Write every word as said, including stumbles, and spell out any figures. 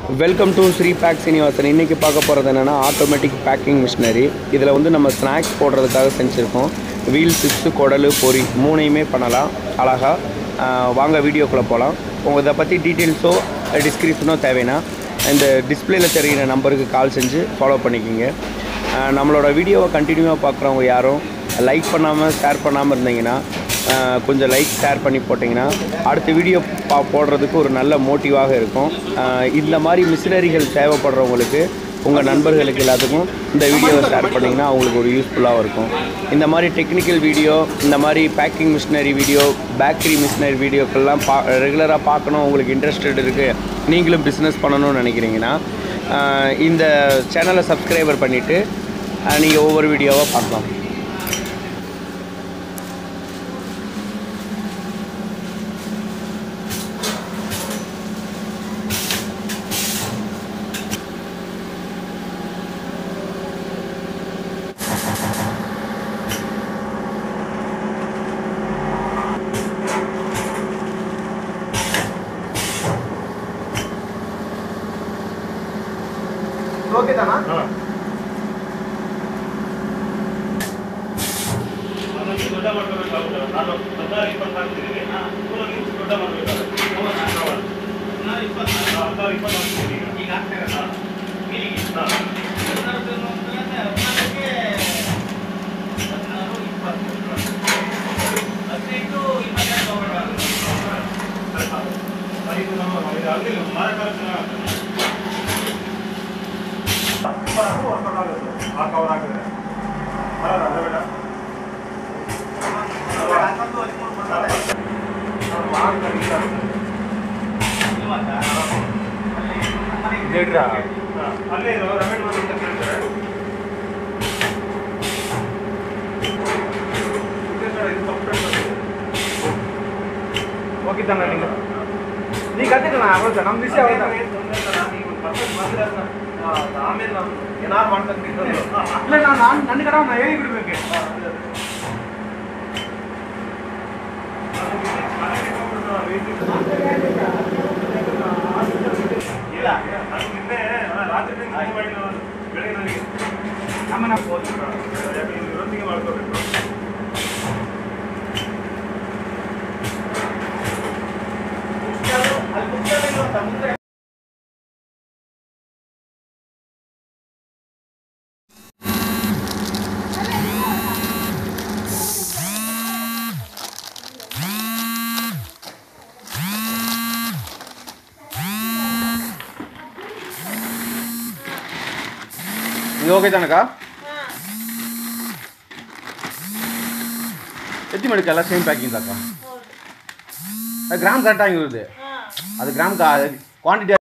Welcome to Sri pack Srinivasan. இன்றைக்கி பார்க்க போகிறது என்னென்னா ஆட்டோமேட்டிக் பேக்கிங் மிஷினரி. இதில் வந்து நம்ம ஸ்நாக்ஸ் போடுறதுக்காக செஞ்சுருக்கோம். வீல், சிப்ஸு, குடல், பொரி மூணையுமே பண்ணலாம் அழகாக. வாங்க வீடியோக்குள்ளே போகலாம். உங்கள் இதை பற்றி டீட்டெயில்ஸோ டிஸ்கிரிப்ஷனோ தேவைன்னா இந்த டிஸ்பிளேயில் தெரிகிற நம்பருக்கு கால் செஞ்சு ஃபாலோ பண்ணிக்கிங்க. நம்மளோட வீடியோவை கண்டினியூவாக பார்க்குறவங்க யாரும் லைக் பண்ணாமல் ஷேர் பண்ணாமல் இருந்தீங்கன்னா கொஞ்சம் லைக் ஷேர் பண்ணி போட்டிங்கன்னா அடுத்த வீடியோ பா போடுறதுக்கு ஒரு நல்ல மோட்டிவாக இருக்கும். இந்த மாதிரி மிஷினரிகள் தேவைப்படுறவங்களுக்கு உங்கள் நண்பர்களுக்கு எல்லாத்துக்கும் இந்த வீடியோவை ஷேர் பண்ணிங்கன்னா அவங்களுக்கு ஒரு யூஸ்ஃபுல்லாக இருக்கும். இந்த மாதிரி டெக்னிக்கல் வீடியோ, இந்த மாதிரி packing machinery video, bakery machinery வீடியோக்கெல்லாம் பா ரெகுலராக பார்க்கணும் உங்களுக்கு இன்ட்ரெஸ்டட் இருக்குது, நீங்களும் பிஸ்னஸ் பண்ணணும்னு நினைக்கிறீங்கன்னா இந்த சேனலை சப்ஸ்கிரைபர் பண்ணிவிட்டு நீங்கள் ஒவ்வொரு வீடியோவாக பார்க்கலாம். ओके था ना हां ಅದಕ್ಕೆ ದೊಡ್ಡ ಮಾಡಬೇಕಾಗುತ್ತೆ ನಾನು ಹದಿನಾರು ಇಪ್ಪತ್ತು ಹಾಕ್ತಿದ್ದೀನಿ ಪೂರ ಲಿಂಕ್ ದೊಡ್ಡ ಮಾಡಬೇಕಾಗುತ್ತೆ ಹದಿನಾರು ಇಪ್ಪತ್ತು ಹದಿನಾರು ಇಪ್ಪತ್ತು ಹಾಕ್ತಿದ್ದೀನಿ ಈಗ ಆಗ್ತಾ ಇರಲ್ಲ ಮೀನಿಗೆ ಹಾಂ ಹದಿನಾರು ಅಂತಂದ್ರೆ ಹದಿನಾರಕ್ಕೆ ಹದಿನಾರು ಇಪ್ಪತ್ತು ಹದಿನೆಂಟು ಇಪ್ಪತ್ತೆರಡು ತಗೊಳ್ಬೇಕಾಗುತ್ತೆ ಇದು ನಮ್ಮ ಇದು ಆಗಲಿಲ್ಲ ಮಾರಕಾಲ कवर आगे ओके नी गति नम मिस ಆಮೇಲೆ ನಾನು ಏನಾರು ಮಾಡ್ತಂತಿದ್ದು ಅಲ್ಲ ನಾನು ನನ್ನ ಕಡೆ ನಾನು ಹೇಳಿ ಬಿಡಬೇಕು ಇಲ್ಲ ನಾನು ನಿನ್ನೆ ರಾತ್ರಿ ಮಾಡಿ ಬೆಳಗ್ಗೆ ನನಗೆ ಆಮೇಲೆ ನಾವು ಹೋಗ್ತೀವಿ ಇವತ್ತಿಗೆ ಮಾಡ್ಕೋಬೇಕು. ಅಲ್ಲಿ ಮುಖ್ಯವಾಗಿ ಅಂತ ಮುಂದೆ ಓಕೆ ತನಕ ಎತ್ತಿ ಮಾಡಿಕಲ್ಲ ಸೇಮ್ ಪ್ಯಾಕಿಂಗ್ ತಕ್ಕ ಗ್ರಾಮ್ ಕರೆಕ್ಟಾಗಿ ಇರುತ್ತೆ ಅದು ಗ್ರಾಮ್ ಕ್ವಾಂಟಿಟಿ